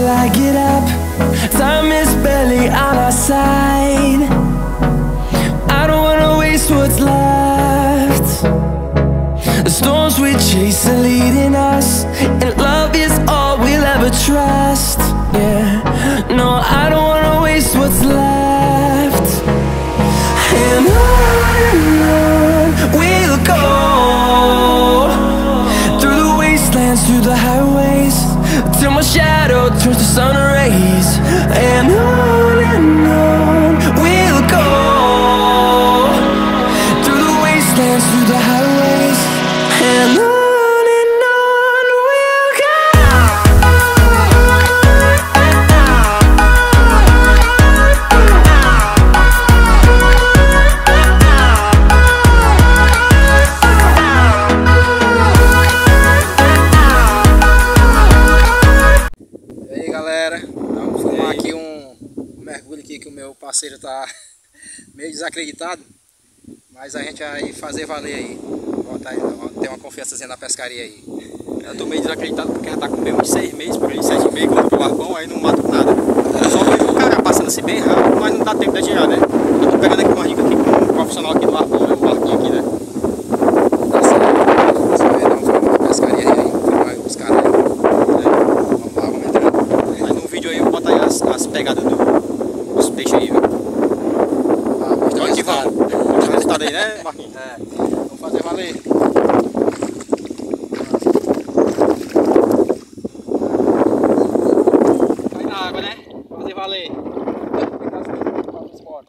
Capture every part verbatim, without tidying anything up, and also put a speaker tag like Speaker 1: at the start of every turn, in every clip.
Speaker 1: till I get up. Time is barely on our side. I don't wanna waste what's left. The storms we chase are leading us, and love is all we'll ever trust. Yeah, no, I don't wanna waste what's left. And on and on we'll go, through the wastelands, through the highways, till my shadow turns to sun rays. And on and on we'll go, through the wastelands, through the highways, and on.
Speaker 2: Que o meu parceiro tá meio desacreditado, mas a gente vai fazer valer aí, botar, ter uma confiançazinha na pescaria aí.
Speaker 3: Eu tô meio desacreditado porque já tá com meio uns seis meses, por aí, sete meses, quando eu pro arpão, aí não mato nada. Só vejo o cara passando assim bem rápido, mas não dá tempo de tirar, né? Eu tô pegando aqui uma dica aqui com um profissional aqui do arpão, né? Um barquinho aqui, né?
Speaker 2: Tá certo, você vai dar uma pescaria aí, filmar os caras aí. É. Vamos lá, vamos entrar.
Speaker 3: Aí no vídeo aí eu boto aí as, as pegadas do, dos peixes aí, viu?
Speaker 2: Ah, mostra o
Speaker 3: Onde que
Speaker 2: resultado.
Speaker 3: vão? Mostra o resultado aí, né, Marquinhos?
Speaker 2: É, vamos fazer valer.
Speaker 3: Vai na água, né? Fazer valer.
Speaker 2: Vamos embora.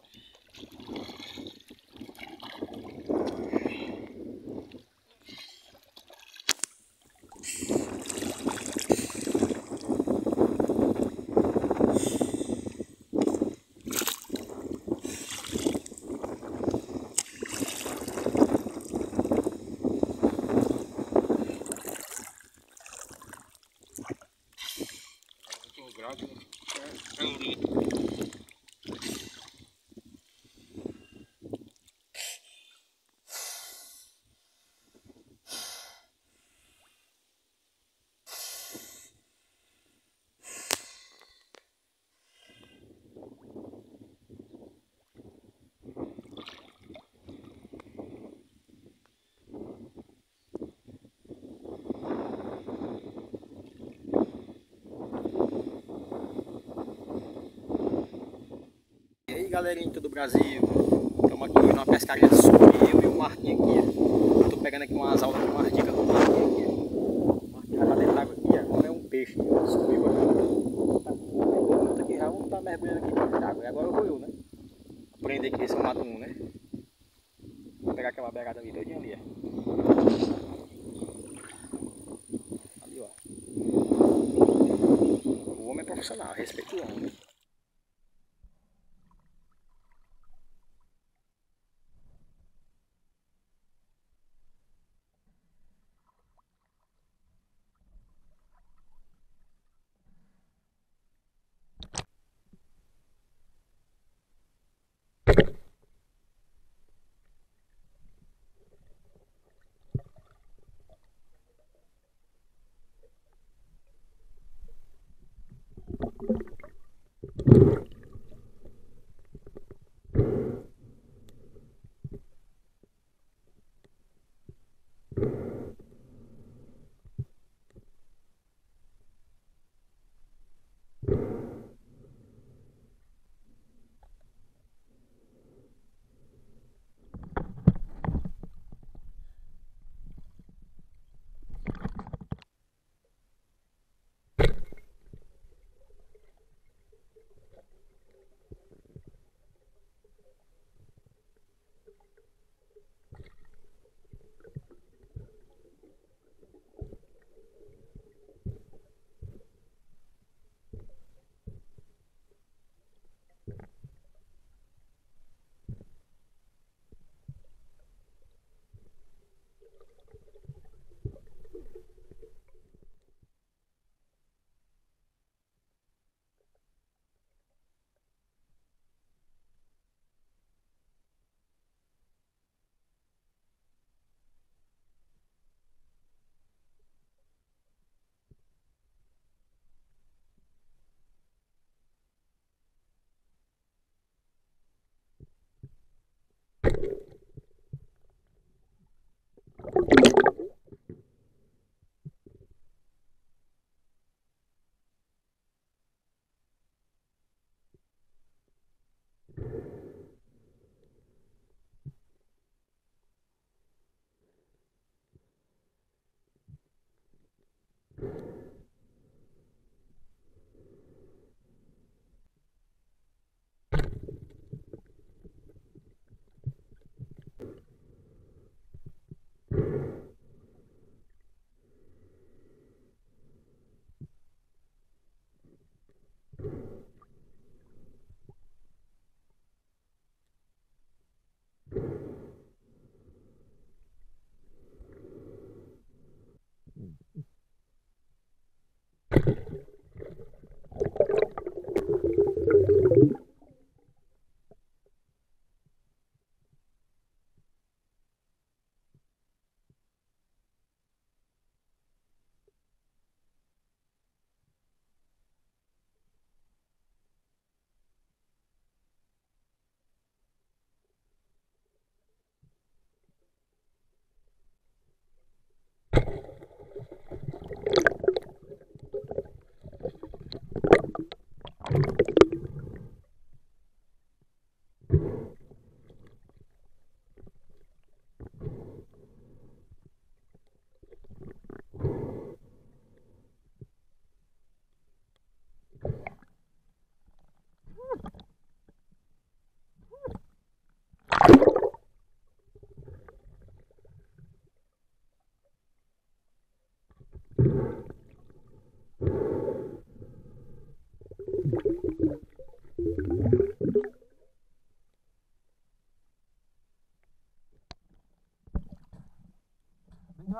Speaker 3: E aí, galerinha de todo o Brasil, estamos aqui numa pescaria de sul, eu e o Marquinhos aqui. Eu tô pegando aqui umas aulas com umas dicas do Marquinhos aqui. O Marquinhos já tá dentro d'água aqui, agora é um peixe, subiu aqui. Tá muito aqui, já vamos tá mergulhando aqui dentro d'água. E agora eu vou eu, né? Aprender aqui se eu mato um, né? Vou pegar aquela beirada ali, todinha ali, ó. Ali, ó. O homem é profissional, respeita o homem.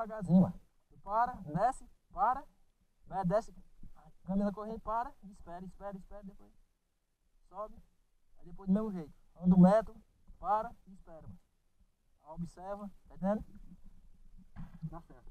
Speaker 3: devagarzinho, mano. Tu para, desce, para, vai, desce, caminha na corrente, para, espera, espera, espera, depois sobe, aí depois do mesmo jeito. Anda um metro, para e espera, mano. Observa, tá entendendo? Dá certo.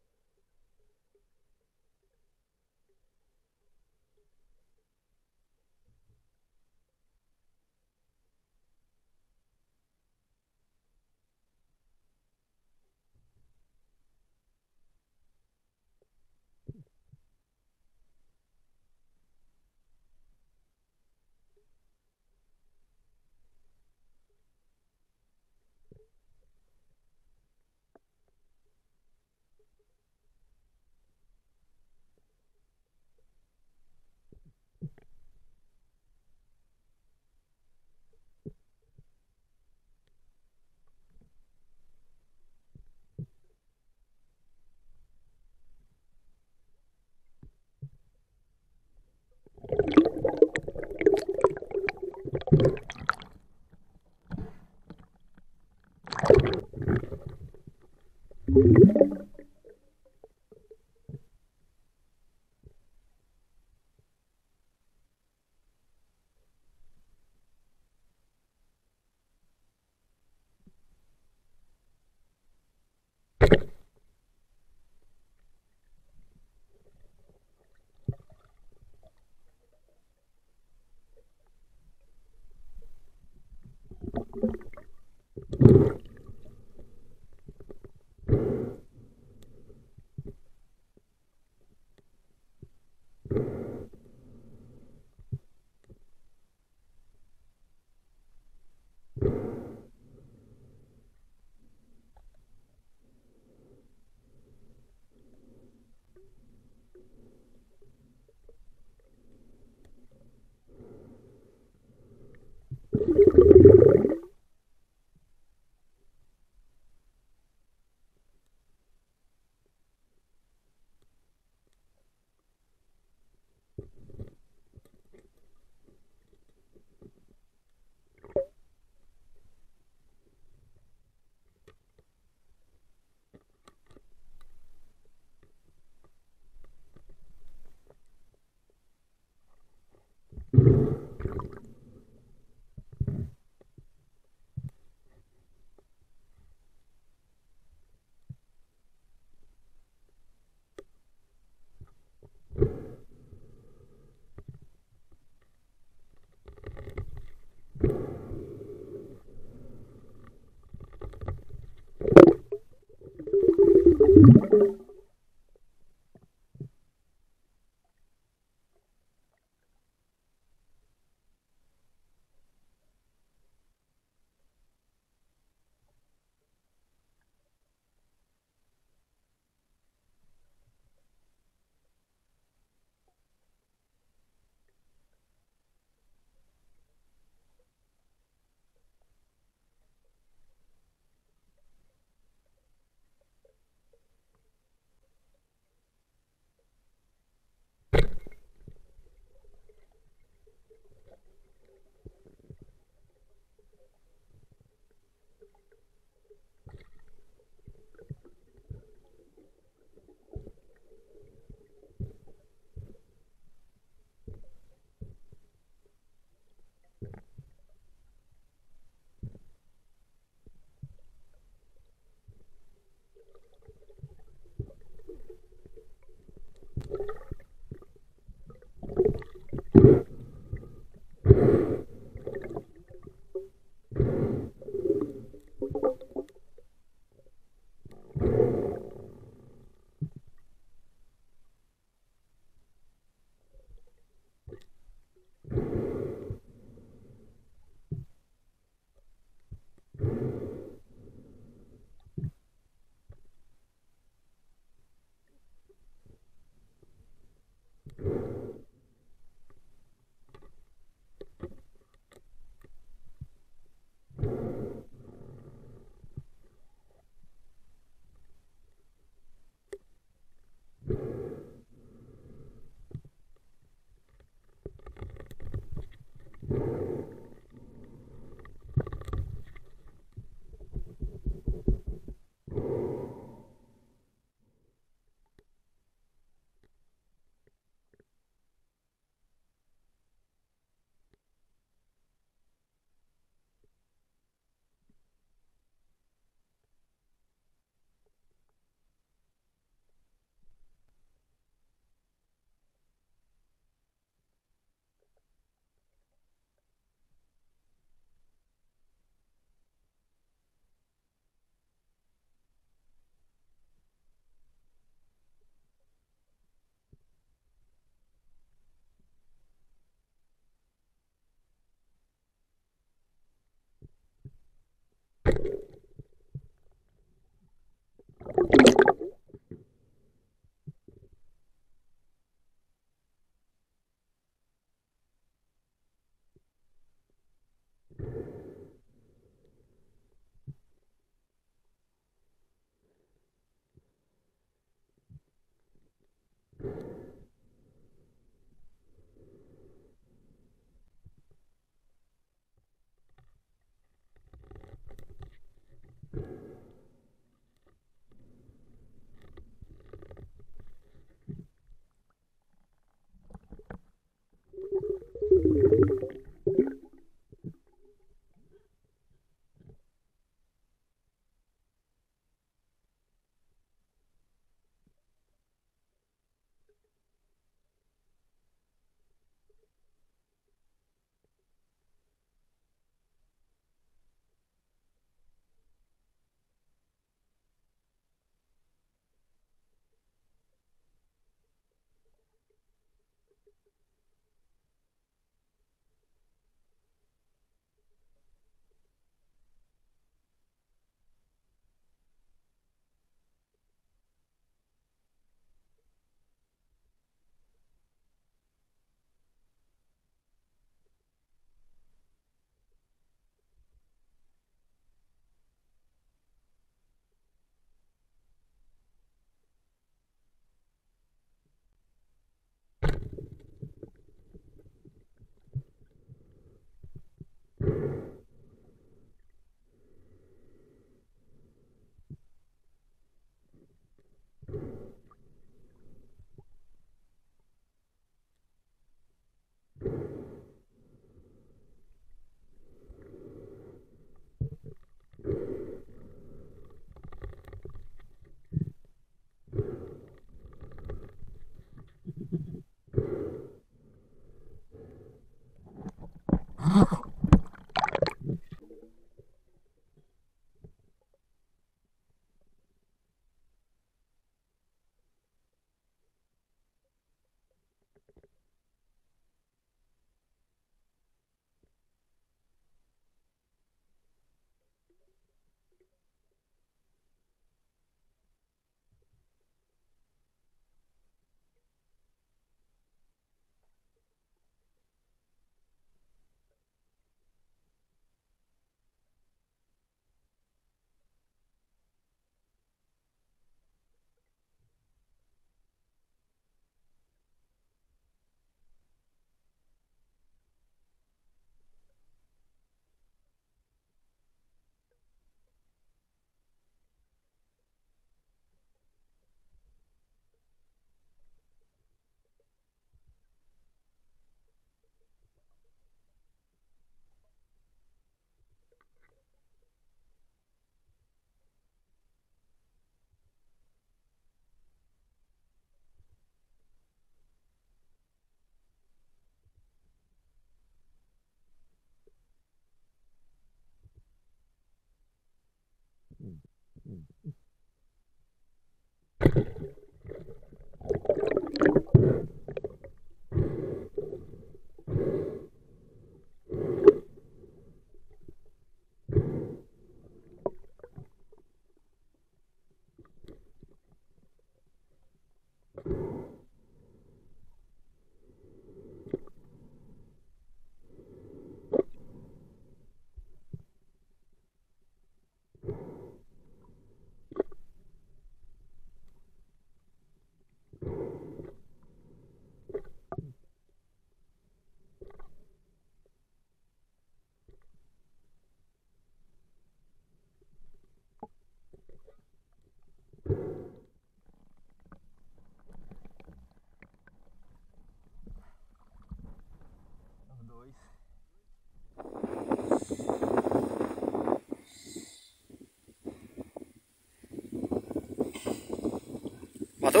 Speaker 3: Matou?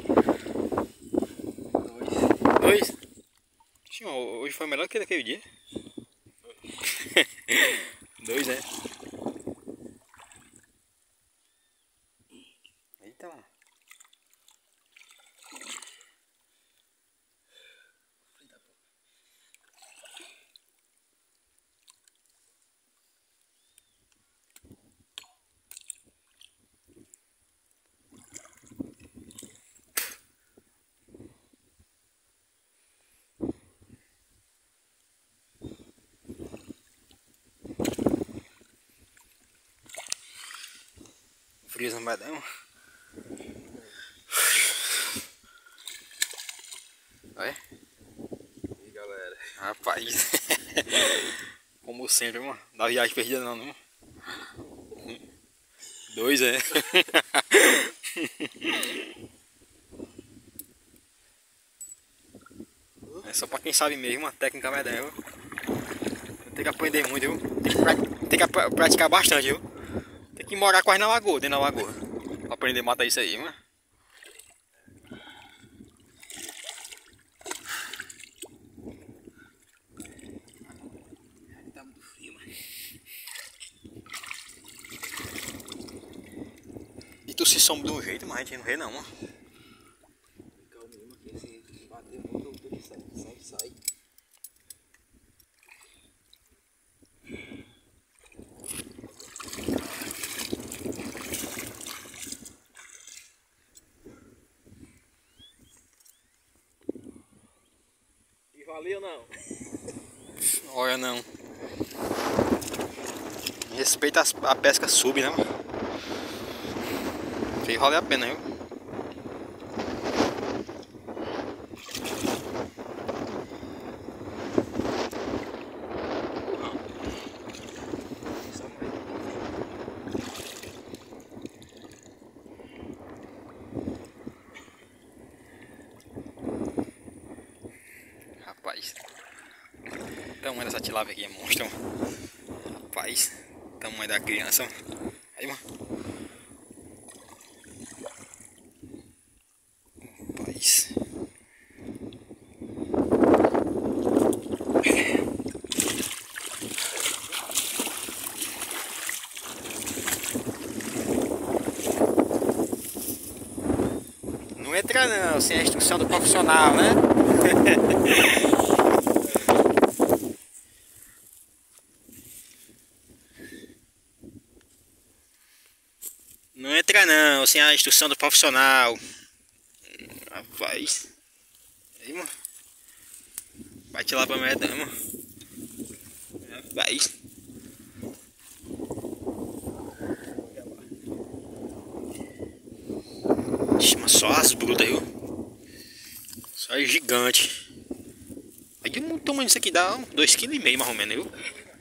Speaker 3: Dois. Dois? Sim, hoje foi melhor que daquele dia. Dois, né? Eita lá. Frio zambadão. Olha.
Speaker 2: E galera.
Speaker 3: Rapaz. Como sempre, mano. Da viagem perdida não, não. Dois, é. É só pra quem sabe mesmo, a técnica medonha, viu? Tem que aprender muito, viu? Tem que, pra... Tem que pra... praticar bastante, viu? Tem que morar quase na lagoa, dentro da lagoa. Pra aprender a matar isso aí, mano.
Speaker 2: Tá muito frio, mano.
Speaker 3: E tu se some de um jeito, mas a gente não vê não, mano.
Speaker 2: Calma aqui, se bater muito, tudo sai, sai, sai.
Speaker 3: E valeu não? Olha não. Respeita a pesca sub, né, mano? Fez valer a pena, viu? Rapaz, o tamanho dessa tilápia aqui é monstro. Rapaz, o tamanho da criança. Aí, mano. Rapaz. Não entra não, sem a instrução do profissional, né? Não entra não, sem a instrução do profissional. Rapaz. Aí, mano. Bate lá pra merda, mano. Rapaz. Ixi, mas só as brutas, viu? Só é gigante. Aí o tamanho disso aqui dá dois vírgula cinco quilos mais ou menos, viu?